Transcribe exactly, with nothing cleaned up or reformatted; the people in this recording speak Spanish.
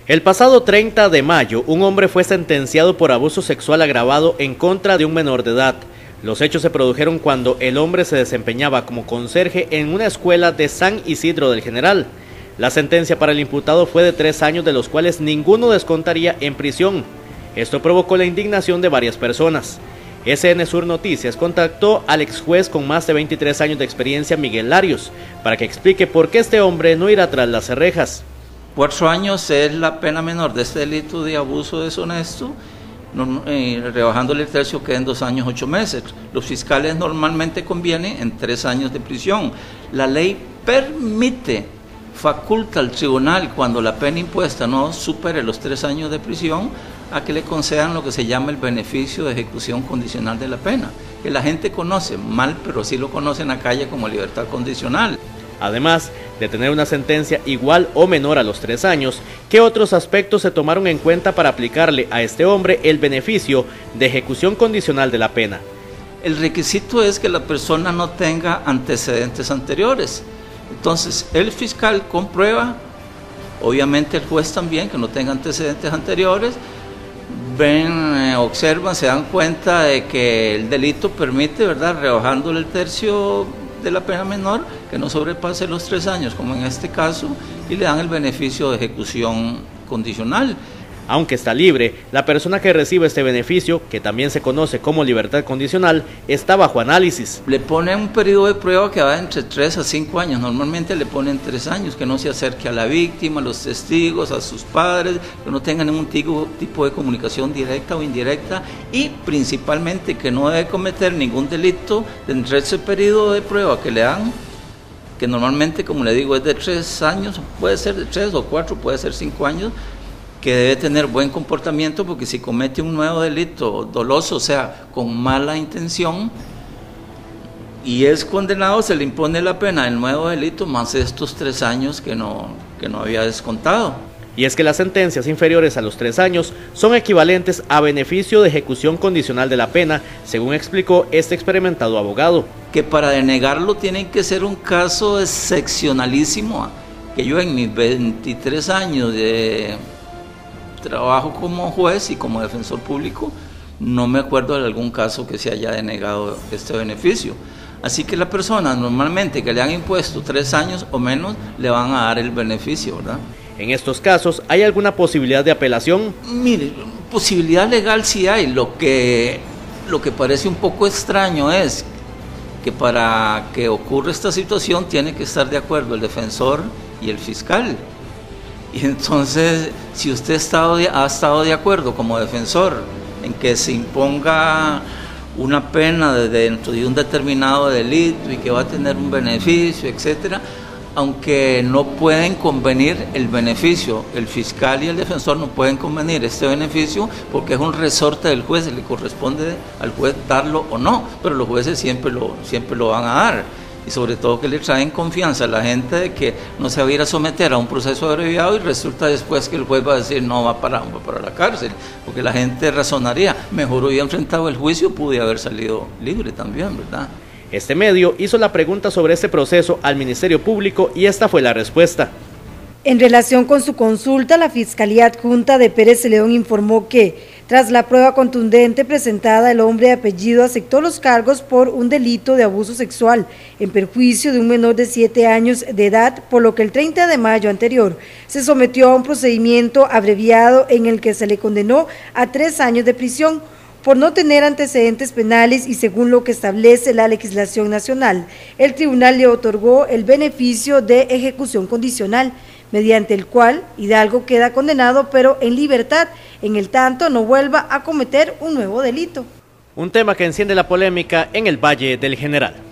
El pasado treinta de mayo, un hombre fue sentenciado por abuso sexual agravado en contra de un menor de edad. Los hechos se produjeron cuando el hombre se desempeñaba como conserje en una escuela de San Isidro del General. La sentencia para el imputado fue de tres años, de los cuales ninguno descontaría en prisión. Esto provocó la indignación de varias personas. S N Sur Noticias contactó al ex juez con más de veintitrés años de experiencia, Miguel Larios, para que explique por qué este hombre no irá tras las rejas. Cuatro años es la pena menor de este delito de abuso deshonesto, no, eh, rebajándole el tercio queda en dos años, ocho meses. Los fiscales normalmente conviene en tres años de prisión. La ley permite, faculta al tribunal, cuando la pena impuesta no supere los tres años de prisión, a que le concedan lo que se llama el beneficio de ejecución condicional de la pena, que la gente conoce mal, pero sí lo conoce en la calle como libertad condicional. Además de tener una sentencia igual o menor a los tres años, ¿qué otros aspectos se tomaron en cuenta para aplicarle a este hombre el beneficio de ejecución condicional de la pena? El requisito es que la persona no tenga antecedentes anteriores. Entonces, el fiscal comprueba, obviamente el juez también, que no tenga antecedentes anteriores, ven, eh, observan, se dan cuenta de que el delito permite, ¿verdad?, rebajándole el tercio de la pena menor, que no sobrepase los tres años, como en este caso, y le dan el beneficio de ejecución condicional. Aunque está libre, la persona que recibe este beneficio, que también se conoce como libertad condicional, está bajo análisis. Le ponen un periodo de prueba que va entre tres a cinco años, normalmente le ponen tres años, que no se acerque a la víctima, a los testigos, a sus padres, que no tenga ningún tipo, tipo de comunicación directa o indirecta, y principalmente que no debe cometer ningún delito dentro de ese periodo de prueba que le dan, que normalmente, como le digo, es de tres años, puede ser de tres o cuatro, puede ser cinco años, que debe tener buen comportamiento, porque si comete un nuevo delito doloso, o sea, con mala intención, y es condenado, se le impone la pena del nuevo delito más estos tres años que no, que no había descontado. Y es que las sentencias inferiores a los tres años son equivalentes a beneficio de ejecución condicional de la pena, según explicó este experimentado abogado. Que para denegarlo tiene que ser un caso excepcionalísimo, que yo en mis veintitrés años de trabajo como juez y como defensor público, no me acuerdo de algún caso que se haya denegado este beneficio. Así que la persona normalmente que le han impuesto tres años o menos, le van a dar el beneficio, ¿verdad? En estos casos, ¿hay alguna posibilidad de apelación? Mire, posibilidad legal sí hay. Lo que, lo que parece un poco extraño es que para que ocurra esta situación tiene que estar de acuerdo el defensor y el fiscal. Y entonces, si usted ha estado de, ha estado de acuerdo como defensor en que se imponga una pena de dentro de un determinado delito y que va a tener un beneficio, etcétera, aunque no pueden convenir el beneficio, el fiscal y el defensor no pueden convenir este beneficio porque es un resorte del juez, le corresponde al juez darlo o no, pero los jueces siempre lo, siempre lo van a dar. Y sobre todo que le traen confianza a la gente de que no se va a ir a someter a un proceso abreviado y resulta después que el juez va a decir no, va para, va para la cárcel, porque la gente razonaría, mejor hubiera enfrentado el juicio, pude haber salido libre también, ¿verdad? Este medio hizo la pregunta sobre este proceso al Ministerio Público y esta fue la respuesta. En relación con su consulta, la Fiscalía Adjunta de Pérez Celedón informó que, tras la prueba contundente presentada, el hombre de apellido aceptó los cargos por un delito de abuso sexual en perjuicio de un menor de siete años de edad, por lo que el treinta de mayo anterior se sometió a un procedimiento abreviado en el que se le condenó a tres años de prisión por no tener antecedentes penales y según lo que establece la legislación nacional. El tribunal le otorgó el beneficio de ejecución condicional, mediante el cual Hidalgo queda condenado pero en libertad, en el tanto no vuelva a cometer un nuevo delito. Un tema que enciende la polémica en el Valle del General.